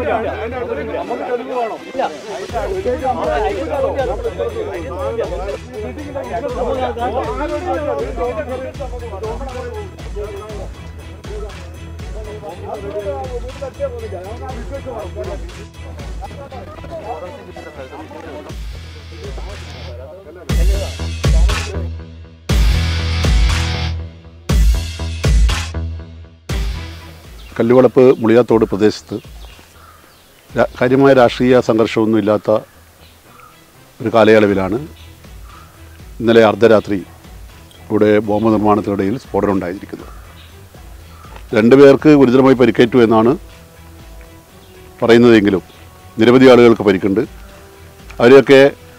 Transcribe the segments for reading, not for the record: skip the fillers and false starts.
കല്ലുവളപ്പ് മുളിയാത്തോട് പ്രദേശത്ത് കാര്യമായ രാഷ്ട്രീയ സംഘർഷമൊന്നും ഇല്ലാത്ത ഒരു കാലയളവിലാണ് ഇന്നലെ അർദ്ധരാത്രി ഇവിടെ ബോംബ് നിർമ്മാണത്തിനിടയിൽ സ്ഫോടനം ഉണ്ടായിരിക്കുന്നത്. 2 പേർക്ക് ഗുരുതരമായി പരിക്കേറ്റു എന്നാണ് പറയുന്നതെങ്കിലും നിരവധി ആളുകൾക്ക് പരിക്കുണ്ട്. അവരെയൊക്കെ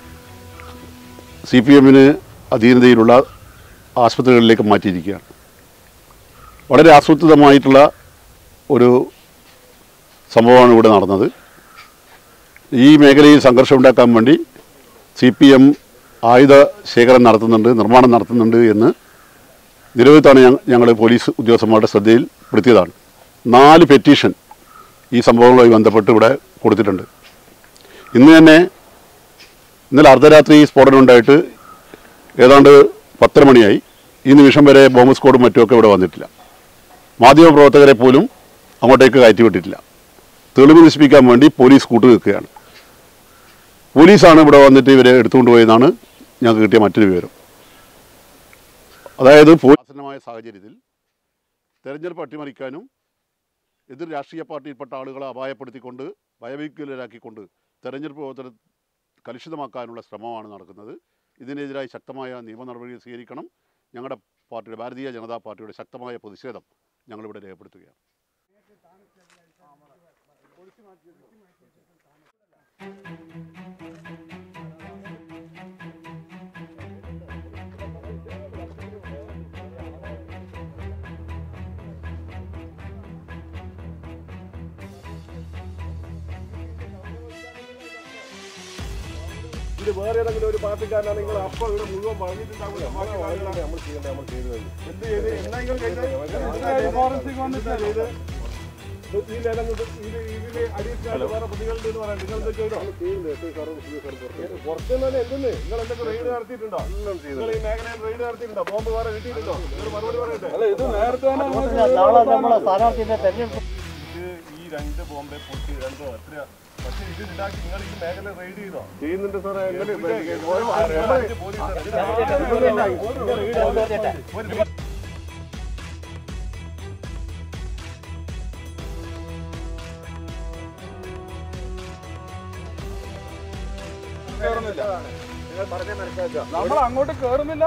CPMന് അധീനതയിലുള്ള ആശുപത്രികളിലേക്ക് മാറ്റിയിരിക്കുകയാണ്. വളരെ ആസൂത്രിതമായിട്ടുള്ള ഒരു സംഭവമാണ് ഇവിടെ നടന്നത്. ഈ മേഖലയിൽ സംഘർഷം ഉണ്ടാക്കാൻ വേണ്ടി CPM ആയുധ ശേഖരം നടത്തുന്നുണ്ട്, നിർമ്മാണം നടത്തുന്നുണ്ട് എന്ന് നിരവധി തവണ ഞങ്ങൾ പോലീസ് ഉദ്യോഗസ്ഥന്മാരുടെ ശ്രദ്ധയിൽപ്പെടുത്തിയതാണ്. 4 പെറ്റീഷൻ ഈ സംഭവങ്ങളുമായി ബന്ധപ്പെട്ട് ഇവിടെ കൊടുത്തിട്ടുണ്ട്. ഇന്നലെ അർദ്ധരാത്രി സ്ഫോടനം ഉണ്ടായിട്ട് ഏതാണ്ട് 10 മണിയായി. ഈ നിമിഷം വരെ ബോംബ് സ്ക്വാഡും മറ്റുമൊക്കെ ഇവിടെ വന്നിട്ടില്ല. മാധ്യമപ്രവർത്തകരെ പോലും അങ്ങോട്ടേക്ക് കയറ്റിവിട്ടിട്ടില്ല. തെളിവ് നശിപ്പിക്കാൻ വേണ്ടി പോലീസ് കൂട്ടുനിൽക്കുകയാണ്. പോലീസാണ് ഇവിടെ വന്നിട്ട് ഇവരെ എടുത്തുകൊണ്ടുപോയെന്നാണ് ഞങ്ങൾക്ക് കിട്ടിയ മറ്റൊരു വിവരം. അതായത് ആസന്നമായ സാഹചര്യത്തിൽ തെരഞ്ഞെടുപ്പ് അട്ടിമറിക്കാനും എതിർ രാഷ്ട്രീയ പാർട്ടിയിൽപ്പെട്ട ആളുകളെ അപായപ്പെടുത്തിക്കൊണ്ട് ഭയഭീതിയിലാക്കിക്കൊണ്ട് തെരഞ്ഞെടുപ്പ് പ്രവർത്തനം കലുഷിതമാക്കാനുള്ള ശ്രമമാണ് നടക്കുന്നത്. ഇതിനെതിരായി ശക്തമായ നിയമ നടപടികൾ സ്വീകരിക്കണം. ഞങ്ങളുടെ പാർട്ടിയുടെ ഭാരതീയ ജനതാ പാർട്ടിയുടെ ശക്തമായ പ്രതിഷേധം ഞങ്ങളിവിടെ രേഖപ്പെടുത്തുകയാണ്. ഇത് വേറെ ഏതെങ്കിലും ഒരു പാർട്ടിക്കാരനാണ് നിങ്ങൾ അപ്പോൾ ഇവിടെ മുഴുവൻ പറഞ്ഞിട്ടുണ്ടാവില്ല. പുറത്തുനിന്ന് എന്തെന്ന് നിങ്ങൾ എന്തൊക്കെ റെയ്ഡ് നടത്തിയിട്ടുണ്ടോ? നിങ്ങൾ ഈ മേഖലയിൽ റെയ്ഡ് നടത്തിയിട്ടുണ്ടോ? ബോംബ് വേറെ കിട്ടിയിട്ടുണ്ടോ? നിങ്ങൾ മറുപടി പറയട്ടെ. ഇത് നേരത്തെ ഈ 2 ബോംബെ പൊട്ടി 2 എത്ര പക്ഷേ ഇത് ഉണ്ടാക്കി നിങ്ങൾ ഈ മേഖല റെയ്ഡ് ചെയ്തോ? ചെയ്യുന്നുണ്ട് സാറേ. നമ്മൾ അങ്ങോട്ട് കയറുന്നില്ല.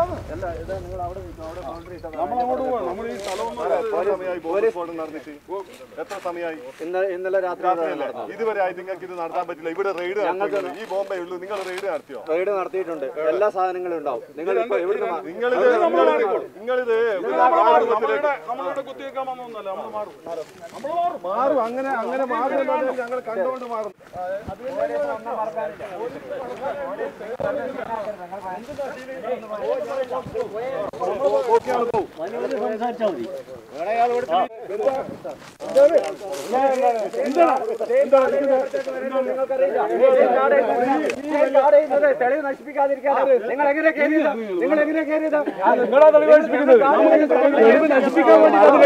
എത്ര സമയമായി? ഇന്നലെ രാത്രി. ഇതുവരെ ആയി നിങ്ങൾക്ക് ഇത് നടത്താൻ പറ്റില്ല. ഇവിടെ റെയ്ഡ് ഈ ബോംബെ ഉള്ളൂ. നിങ്ങൾ റെയ്ഡ് നടത്തിയോ? റെയ്ഡ് നടത്തിയിട്ടുണ്ട്. എല്ലാ സാധനങ്ങളും ഉണ്ടാവും. നിങ്ങളിത് നമ്മളോട് കുത്തിവെക്കാൻ വന്നൊന്നല്ല. നമ്മൾ മാറും. അങ്ങനെ മാറും. ഞങ്ങൾ കണ്ടുകൊണ്ട് മാറും. തെളിവ് നശിപ്പിക്കാതിരിക്കാതെ നിങ്ങൾ എങ്ങനെ കയറിയത്? നിങ്ങൾ എങ്ങനെ കയറിയത്? നിങ്ങളാ തെളിവ് നശിപ്പിക്കുന്നത്. തെളിവ് നശിപ്പിക്കാൻ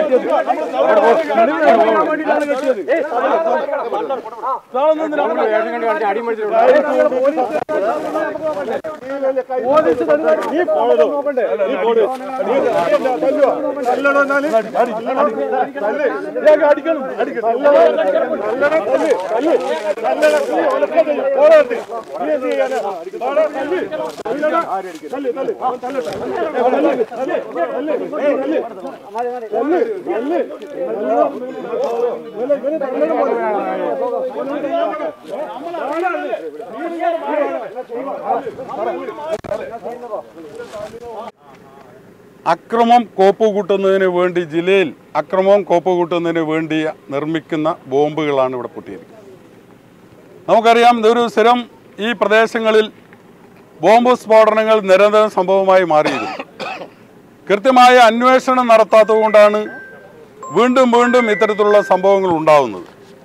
അക്രമം കോപ്പുകൂട്ടുന്നതിന് വേണ്ടി ജില്ലയിൽ അക്രമവും കോപ്പുകൂട്ടുന്നതിന് വേണ്ടി നിർമ്മിക്കുന്ന ബോംബുകളാണ് ഇവിടെ പൊട്ടിയിരിക്കുന്നത്. നമുക്കറിയാം, ഇതൊരു സ്ഥിരം ഈ പ്രദേശങ്ങളിൽ ബോംബ് സ്ഫോടനങ്ങൾ നിരന്തരം സംഭവമായി മാറിയിരുന്നു. കൃത്യമായ അന്വേഷണം നടത്താത്തതുകൊണ്ടാണ് വീണ്ടും വീണ്ടും ഇത്തരത്തിലുള്ള സംഭവങ്ങൾ ഉണ്ടാകുന്നത്.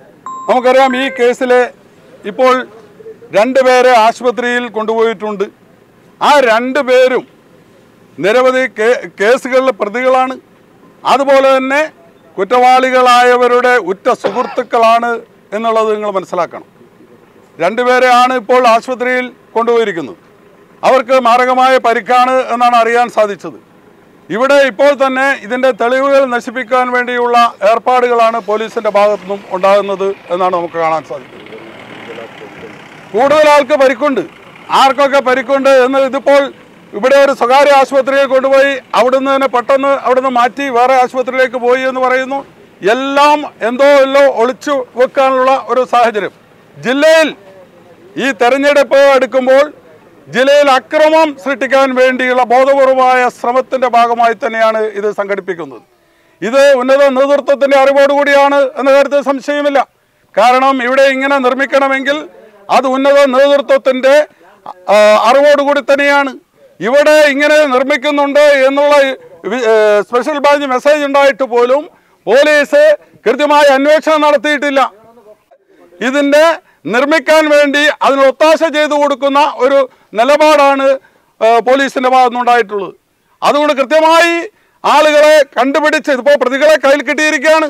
നമുക്കറിയാം ഈ കേസിൽ ഇപ്പോൾ 2 പേരെ ആശുപത്രിയിൽ കൊണ്ടുപോയിട്ടുണ്ട്. ആ 2 പേരും നിരവധി കേസുകളിലെ പ്രതികളാണ്. അതുപോലെ തന്നെ കുറ്റവാളികളായവരുടെ ഉറ്റ സുഹൃത്തുക്കളാണ് എന്നുള്ളത് നിങ്ങൾ മനസ്സിലാക്കണം. 2 പേരെയാണ് ഇപ്പോൾ ആശുപത്രിയിൽ കൊണ്ടുപോയിരിക്കുന്നത്. അവർക്ക് മാരകമായ പരിക്കാണ് എന്നാണ് അറിയാൻ സാധിച്ചത്. ഇവിടെ ഇപ്പോൾ തന്നെ ഇതിൻ്റെ തെളിവുകൾ നശിപ്പിക്കാൻ വേണ്ടിയുള്ള ഏർപ്പാടുകളാണ് പോലീസിൻ്റെ ഭാഗത്തു നിന്നും ഉണ്ടാകുന്നത് എന്നാണ് നമുക്ക് കാണാൻ സാധിക്കുന്നത്. കൂടുതൽ ആൾക്ക് പരിക്കുണ്ട്. ആർക്കൊക്കെ പരിക്കുണ്ട് എന്ന് ഇതിപ്പോൾ ഇവിടെ ഒരു സ്വകാര്യ ആശുപത്രിയിൽ കൊണ്ടുപോയി അവിടുന്ന് തന്നെ പെട്ടെന്ന് അവിടുന്ന് മാറ്റി വേറെ ആശുപത്രിയിലേക്ക് പോയി എന്ന് പറയുന്നു. എല്ലാം എന്തോ ഒളിച്ചു വെക്കാനുള്ള ഒരു സാഹചര്യം. ജില്ലയിൽ ഈ തെരഞ്ഞെടുപ്പ് അടുക്കുമ്പോൾ ജില്ലയിൽ അക്രമം സൃഷ്ടിക്കാൻ വേണ്ടിയുള്ള ബോധപൂർവമായ ശ്രമത്തിൻ്റെ ഭാഗമായി തന്നെയാണ് ഇത് സംഘടിപ്പിക്കുന്നത്. ഇത് ഉന്നത നേതൃത്വത്തിൻ്റെ അറിവോടുകൂടിയാണ് എന്ന കാര്യത്തിൽ സംശയമില്ല. കാരണം ഇവിടെ ഇങ്ങനെ നിർമ്മിക്കണമെങ്കിൽ അത് ഉന്നത നേതൃത്വത്തിൻ്റെ അറിവോടുകൂടി തന്നെയാണ്. ഇവിടെ ഇങ്ങനെ നിർമ്മിക്കുന്നുണ്ട് എന്നുള്ള സ്പെഷ്യൽ ബ്രാഞ്ച് മെസ്സേജ് ഉണ്ടായിട്ട് പോലും പോലീസ് കൃത്യമായ അന്വേഷണം നടത്തിയിട്ടില്ല. ഇതിൻ്റെ നിർമ്മിക്കാൻ വേണ്ടി അതിന് ഒത്താശ ചെയ്തു കൊടുക്കുന്ന ഒരു നിലപാടാണ് പോലീസിൻ്റെ ഭാഗത്തുനിന്നുണ്ടായിട്ടുള്ളത്. അതുകൊണ്ട് കൃത്യമായി ആളുകളെ കണ്ടുപിടിച്ച് ഇപ്പോൾ പ്രതികളെ കയ്യിൽ കിട്ടിയിരിക്കുകയാണ്.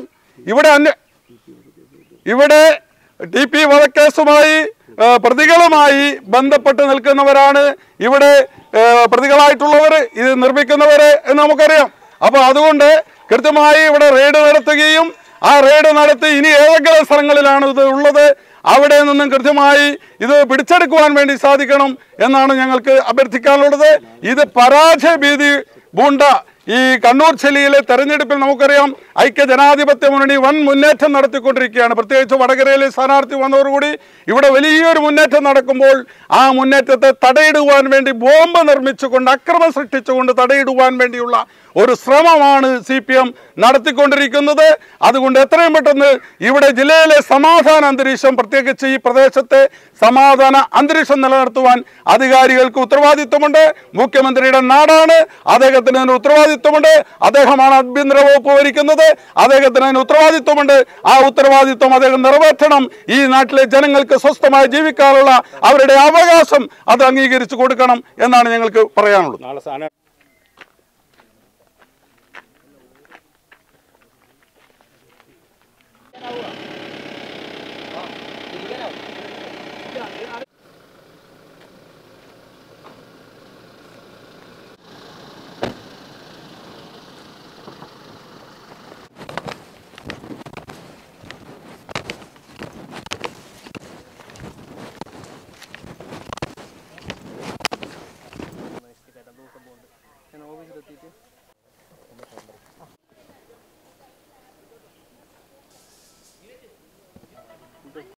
ഇവിടെ TP വധക്കേസുമായി പ്രതികളുമായി ബന്ധപ്പെട്ട് നിൽക്കുന്നവരാണ് ഇവിടെ പ്രതികളായിട്ടുള്ളവർ, ഇത് നിർമ്മിക്കുന്നവർ എന്ന് നമുക്കറിയാം. അപ്പോൾ അതുകൊണ്ട് കൃത്യമായി ഇവിടെ റെയ്ഡ് നടത്തുകയും ആ റെയ്ഡ് നടത്തി ഇനി ഏതെങ്കിലും സ്ഥലങ്ങളിലാണ് ഇത് ഉള്ളത് അവിടെ നിന്നും കൃത്യമായി ഇത് പിടിച്ചെടുക്കുവാൻ വേണ്ടി സാധിക്കണം എന്നാണ് ഞങ്ങൾക്ക് അഭ്യർത്ഥിക്കാനുള്ളത്. ഇത് പരാജയ ഭീതി പൂണ്ട ഈ കണ്ണൂർ ജില്ലയിലെ തെരഞ്ഞെടുപ്പിൽ നമുക്കറിയാം ഐക്യജനാധിപത്യ മുന്നണി വൻ മുന്നേറ്റം നടത്തിക്കൊണ്ടിരിക്കുകയാണ്. പ്രത്യേകിച്ച് വടകരയിലെ സ്ഥാനാർത്ഥി വന്നതോടുകൂടി ഇവിടെ വലിയൊരു മുന്നേറ്റം നടക്കുമ്പോൾ ആ മുന്നേറ്റത്തെ തടയിടുവാൻ വേണ്ടി ബോംബ് നിർമ്മിച്ചുകൊണ്ട് അക്രമം സൃഷ്ടിച്ചുകൊണ്ട് തടയിടുവാൻ വേണ്ടിയുള്ള ഒരു ശ്രമമാണ് CPM നടത്തിക്കൊണ്ടിരിക്കുന്നത്. അതുകൊണ്ട് എത്രയും പെട്ടെന്ന് ഇവിടെ ജില്ലയിലെ സമാധാന അന്തരീക്ഷം, പ്രത്യേകിച്ച് ഈ പ്രദേശത്തെ സമാധാന അന്തരീക്ഷം നിലനിർത്തുവാൻ അധികാരികൾക്ക് ഉത്തരവാദിത്വമുണ്ട്. മുഖ്യമന്ത്രിയുടെ നാടാണ്, അദ്ദേഹത്തിന് അതിന് ഉത്തരവാദിത്വമുണ്ട്. അദ്ദേഹമാണ് ആഭ്യന്തര വകുപ്പ് ഭരിക്കുന്നത്, അദ്ദേഹത്തിന് അതിന് ഉത്തരവാദിത്വമുണ്ട്. ആ ഉത്തരവാദിത്വം അദ്ദേഹം നിറവേറ്റണം. ഈ നാട്ടിലെ ജനങ്ങൾക്ക് സ്വസ്ഥമായി ജീവിക്കാനുള്ള അവരുടെ അവകാശം അത് അംഗീകരിച്ചു കൊടുക്കണം എന്നാണ് ഞങ്ങൾക്ക് പറയാനുള്ളത്. ഓഫീസിലെത്തിയിട്ട്